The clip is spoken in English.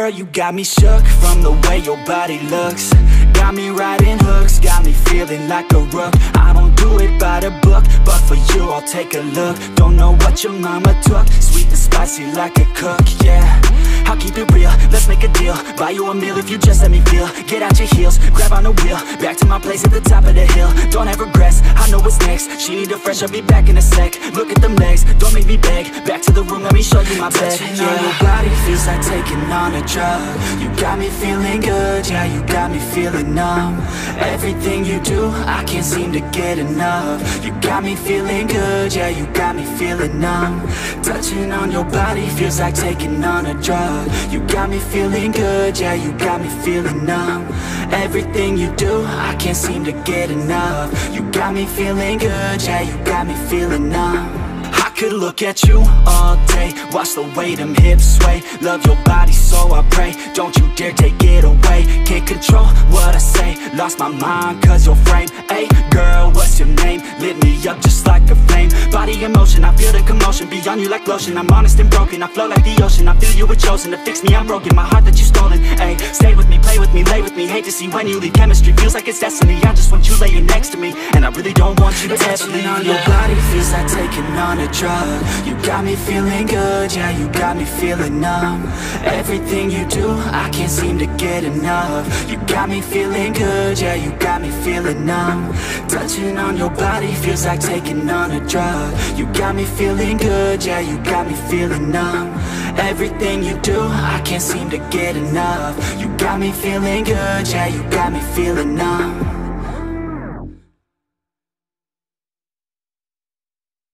Girl, you got me shook from the way your body looks. Got me riding hooks, got me feeling like a rook. I don't do it by the book, but for you I'll take a look. Don't know what your mama took, sweet and spicy like a cook, yeah. I'll keep it real, let's make a deal. Buy you a meal if you just let me feel. Get out your heels, grab on the wheel. Back to my place at the top of the hill. Don't have regrets, I know what's next. She need a fresh, I'll be back in a sec. Look at them legs, don't make me beg. Back to the room, let me show you my bed. Touching on your body feels like taking on a drug. You got me feeling good, yeah, you got me feeling numb. Everything you do, I can't seem to get enough. You got me feeling good, yeah, you got me feeling numb. Touching on your body feels like taking on a drug. You got me feeling good, yeah, you got me feeling numb. Everything you do, I can't seem to get enough. You got me feeling good, yeah, you got me feeling numb. I could look at you all day, watch the way them hips sway. Love your body so I pray, don't you dare take it away. Can't control what I say, lost my mind cause your frame. Hey girl, what's your name? Lit me up just like a flame. Body in motion, I feel the commotion. Beyond you like lotion, I'm honest and broken. I flow like the ocean, I feel you were chosen to fix me, I'm broken. My heart that you stolen, hey. Stay with me, play with me, lay with me. Hate to see when you leave, chemistry feels like it's destiny. I just want you laying next to me, and I really don't want you to ever leave. On your body feels like taking on a drug. You got me feeling good, yeah, you got me feeling numb. Everything you do, I can't seem to get enough. You got me feeling good, yeah, you got me feeling numb. Touching on your body feels like taking on a drug. You got me feeling good, yeah, you got me feeling numb. Everything you do, I can't seem to get enough. You got me feeling good, yeah, you got me feeling numb.